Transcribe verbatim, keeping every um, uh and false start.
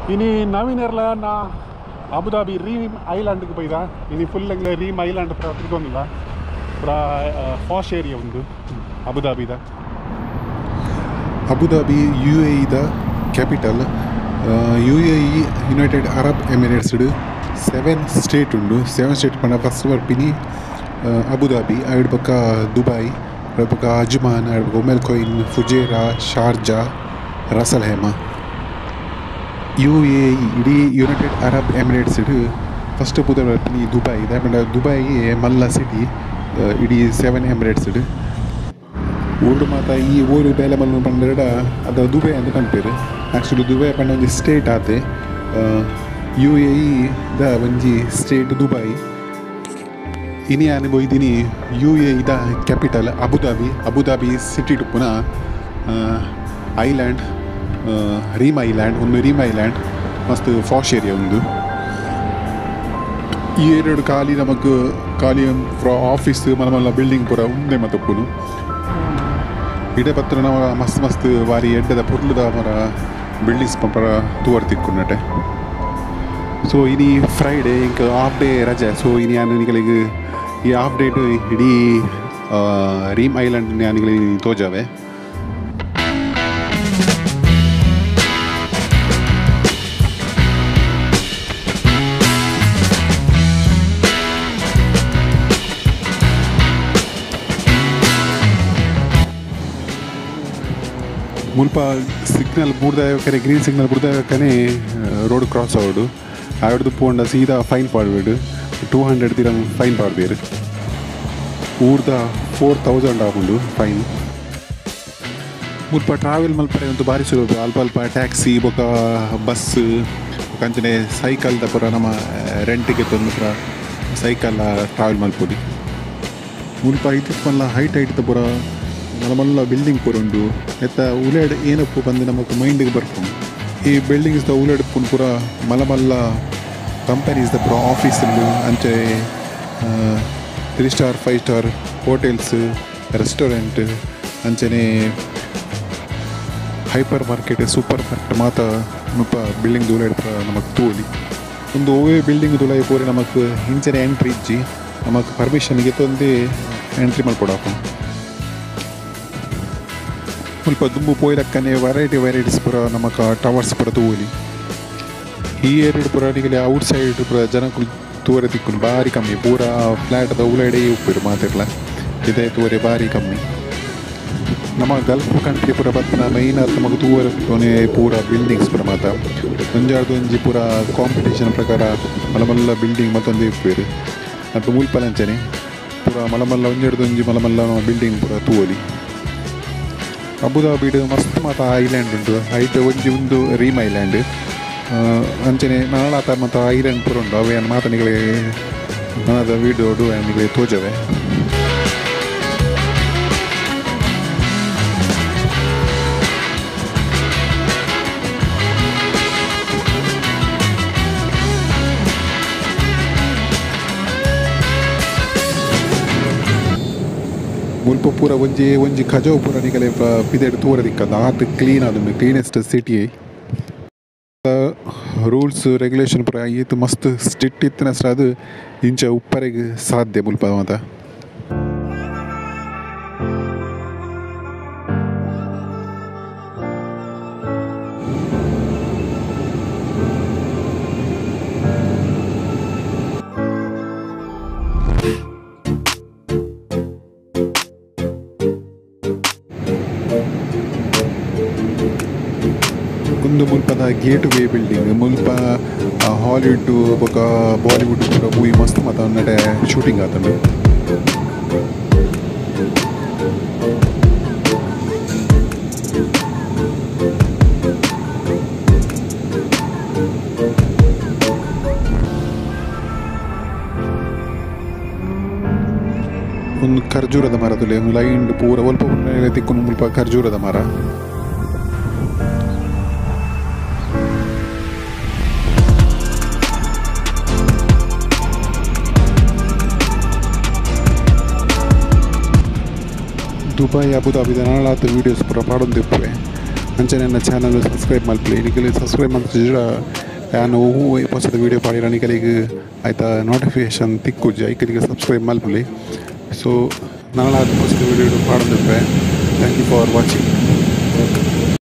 ini navinerla na Abu Dhabi Reem Island ku poida ini full engle Reem Island pra tigonilla pra posh area undu Abu Dhabi da Abu Dhabi U A E da capital uh, U A E United Arab Emirates du seven state undu seven state pana first war pini uh, Abu Dhabi ayud pakka Dubai ayud pakka Ajman ayud pakka Umm Al Quwain Fujairah Sharjah Ras Al Khaimah U A E idi United Arab Emirates du first pudar pini Dubai da panda Dubai malla city uh, idi seven Emirates du ಊರು ಮಾತಾ ಈ ಊರು ಬೇಲೆ ಮಲ್ಲು ಪಂಡರಡ ಅದು Dubai ಅಂತ ಕಂಪೇರು actually Dubai ಪಂಡ ಒಂಜಿ state ಆತೆ U A E ದ ಒಂಜಿ ಸ್ಟೇಟ್ ದುಬೈ ಇನಿ ಆನೆ ಬೊಯ್ದಿನಿ ಯು ಎ ಇ ದ ಕ್ಯಾಪಿಟಲ್ ಅಬುಧಾಬಿ ಅಬುಧಾಬಿ ಸಿಟಿ ಟುಪ್ಪುನ ಐಲ್ಯಾಂಡ್ ರೀಮ್ ಐಲ್ಯಾಂಡ್ ಒಂದು ರೀಮ್ ಐಲ್ಯಾಂಡ್ ಮಸ್ತ್ ಫಾಶ್ ಏರಿಯಾ ಒಂದು ಈ ಏರಿಯಾಡು ಖಾಲಿ ನಮಕ್ ಖಾಲಿ ಆಫೀಸ್ ಮಲ ಮಲ್ಲ ಬಿಲ್ಡಿಂಗ್ ಪೂರ ಉಂದೆ ಮತ್ತಪ್ಪುನು ಇಡೆ ಪತ್ರ ನಾವು ಮಸ್ತ್ ಮಸ್ತ್ ವಾರಿ ಎಡ್ಡದ ಪುರ್ಲುದ ಮರ ಬಿಲ್ಡಿಂಗ್ಸ್ ಪಂಪರ ತೂವರ್ ತಿಕ್ಕುನ್ನಟೆ ಸೊ ಇನಿ ಫ್ರೈಡೇ ಇಂಕ ಹಾಫ್ ಡೇ ರಜೆ ಸೊ ಇನಿ ಯಾನಿಗಳಿಗೆ ಈ ಹಾಫ್ ಡೇ ಇಡೀ ರೀಮ್ ಐಲ್ಯಾಂಡ್ ಯಾನಿಗಳಿಗೆ ತೋಜಾವೆ ಮುಲ್ಪ ಸಿಗ್ನಲ್ ಬೂಡ್ದಾಕನೆ ಗ್ರೀನ್ ಸಿಗ್ನಲ್ ಬೂಡ್ದಾಕನೆ ರೋಡ್ ಕ್ರಾಸ್ ಆವಡು ಆವಡ್ದು ಪೋಂಡ ಸೀದಾ ಫೈನ್ ಪಾಡ್ಬೇಡು ಟೂ ಹಂಡ್ರೆಡ್ ದಿರಂ ಫೈನ್ ಪಾಡ್ಬೇರು ಊರ್ದ ಫೋರ್ ತೌಸಂಡ್ ಆಗುಂಡು ಫೈನ್ ಮುಲ್ಪ ಟ್ರಾವೆಲ್ ಮಲ್ಪರೆ ಒಂದು ಭಾರಿ ಸುಲಭ ಅಲ್ಪ ಅಲ್ಪ ಟ್ಯಾಕ್ಸಿ ಬೊಕ ಬಸ್ ಕಂಚನೆ ಸೈಕಲ್ದ ಪುರ ನಮ್ಮ ರೆಂಟಿಗೆ ತಂದು ಪುರ ಸೈಕಲ್ ಟ್ರಾವೆಲ್ ಮಲ್ಪೊಡಿ ಮುಲ್ಪ ಇದಕ್ಕೆ ಮಲ್ಲ ಹೈಟ್ ಹೈಟ್ ಪುರ ಮಲ್ಲ ಬಿಲ್ಡಿಂಗ್ ಪೂರ ಉಂಡು ಎತ್ತ ಉಲೇಡ್ ಏನಪ್ಪು ಬಂದು ನಮಗೆ ಮೈಂಡಿಗೆ ಬರ್ಕೊಂಡು ಈ ಬಿಲ್ಡಿಂಗ್ಸ್ದ ಉಲೇಡ್ ಪುನ್ ಪೂರ ಮಲ ಮಲ್ಲ ಕಂಪನೀಸ್ದ ಪೂರ ಆಫೀಸಲ್ಲಿ ಅಂಚೆ three star five star hotels restaurant ಅಂಚನೆ ಹೈಪರ್ ಮಾರ್ಕೆಟ್ ಸೂಪರ್ ಮಾರ್ಕೆಟ್ ಮಾತ ಮುಪ್ಪ ಬಿಲ್ಡಿಂಗ್ ಉಲೇಡ್ ಪೂರ ನಮಗೆ ತೂಲಿ ಒಂದು ಓವೇ ಬಿಲ್ಡಿಂಗ್ ತುಲಾಯಿ ಪೂರ ನಮಗೆ ಇಂಚನೆ ಎಂಟ್ರಿ ಇಜ್ಜಿ ನಮಗೆ ಪರ್ಮಿಷನ್ಗೆ ತಂದು ಎಂಟ್ರಿ ಮಾಡ್ಕೊಡಾಕು ಸ್ವಲ್ಪ ದುಂಬು ಪೋಯ್ಲಕ್ಕನೆ ವೆರೈಟಿ ವೆರೈಟೀಸ್ ಪೂರ ನಮಕ ಟವರ್ಸ್ ಪೂರ ತೂಲಿ ಈ ಏರಿಯಾಡ್ ಪೂರ ನಿಗಲೆ ಔಟ್ ಸೈಡ್ ಪೂರ ಜನಕ್ಕೂ ತೂವರೆ ತಿಕ್ಕುನು ಭಾರಿ ಕಮ್ಮಿ ಪೂರ ಫ್ಲ್ಯಾಟ್ದ ಉಳಡೆ ಉಪ್ಪಿರು ಮಾತಿರ್ಲ ಇದೇ ತೂವರೆ ಭಾರಿ ಕಮ್ಮಿ ನಮ್ಮ ಗಲ್ಫ್ ಕಂಟ್ರಿ ಪೂರ ಬತ್ತನ ಮೈನ್ ಅದು ನಮಗೆ ತೂವರೆ ಪೂರ ಬಿಲ್ಡಿಂಗ್ಸ್ ಪೂರ ಮಾತ ಒಂಜಾರ್ದು ಒಂಜಿ ಪೂರ ಕಾಂಪಿಟೇಷನ್ ಪ್ರಕಾರ ಮಲಮಲ್ಲ ಬಿಲ್ಡಿಂಗ್ ಮತ್ತೊಂದು ಇಪ್ಪಿರು ಮತ್ತು ಮುಲ್ಪಲಂಚನೆ ಪೂರ ಮಲಮಲ್ಲ ಒಂಜಾರ್ದು ಒಂಜಿ ಮಲಮಲ್ಲ ಬಿಲ್ಡಿಂಗ್ ಪೂರ ತೂವಲಿ ಅಬುಧಾಬಿಡ್ ಮಸ್ತ್ ಮಾತ ಐಲ್ಯಾಂಡ್ ಉಂಟು ಐತೆ ಒಂಜಿ ಒಂದು ರೀಮ್ ಐಲ್ಯಾಂಡ್ ಅಂಚನೆ ನಾಳಾತ ಮತ್ತು ಐಲ್ಯಾಂಡ್ ಪೂರ ಉಂಟು ಅವೇ ಮಾತನಿಗಳಿಗೆ ನಾದ ವೀಡಿಯೋಡು ನಿಮಗೆ ತೋಜವೆ ಮುಲ್ಪ ಪೂರ ಒಂಜಿ ಒಂಜಿ ಖಜಾವ್ ಪೂರ ನಿಗಲೆ ಪಿದೆಡ್ ತೂರ ದಿಕ್ಕಂದ ಆತ್ ಕ್ಲೀನ್ ಆದುಂಡು ಕ್ಲೀನೆಸ್ಟ್ ಸಿಟಿ ರೂಲ್ಸ್ ರೆಗ್ಯುಲೇಷನ್ ಪೂರ ಈತ್ ಮಸ್ತ್ ಸ್ಟ್ರಿಕ್ಟ್ ಇತ್ತಿನಸ್ರ ಅದು ಇಂಚ ಉಪ್ಪರೆಗೆ ಸಾಧ್ಯ ಮುಲ್ಪ ಮಾತ ಒಂದು ಮುಲ್ಪದ ಗೇಟ್ ವೇ ಬಿಲ್ಡಿಂಗ್ ಮುಲ್ಪ ಹಾಲಿವುಡ್ ಬೊಕ ಬಾಲಿವುಡ್ ಪೂರ ಮೂವಿ ಮಸ್ತ್ ಮಾತ ನಡೆ ಶೂಟಿಂಗ್ ಆತಂಡು ಒಂದು ಖರ್ಜೂರದ ಮರ ತುಲೆ ಲೈನ್ ಪೂರ ಒಲ್ಪ ತಿಕ್ಕೊಂಡು ಮುಲ್ಪ ಖರ್ಜೂರದ ಮರ ದುಬೈ ಅಬುಧಾಬಿದ ನಾಳಾತ ವೀಡಿಯೋಸ್ ಪೂರ ಪಾಡೊಂದಿಪ್ಪುವೆ ಅಂಚೆ ನನ್ನ ಚಾನಲ್ ಸಬ್ಸ್ಕ್ರೈಬ್ ಮಲ್ಪಲಿ ನಿಖಿಲ್ ಸಬ್ಸ್ಕ್ರೈಬ್ ಮಾಡ್ತಿದ್ರ ನಾನು ಹೂ ಪೋಸದ ವೀಡಿಯೋ ಪಾಡಿರ ನಿಖಲಿಗೆ ಆಯ್ತಾ ನೋಟಿಫಿಕೇಶನ್ ತಿಕ್ಕುಜ್ಜ ಐಕಲಿಗೆ ಸಬ್ಸ್ಕ್ರೈಬ್ ಮಲ್ಪಲಿ ಸೊ ನಾಳೆ ಪೋಸದ ವೀಡಿಯೋ ಪಾಡೋದಿರ್ಪೆ ಥ್ಯಾಂಕ್ ಯು ಫಾರ್ ವಾಚಿಂಗ್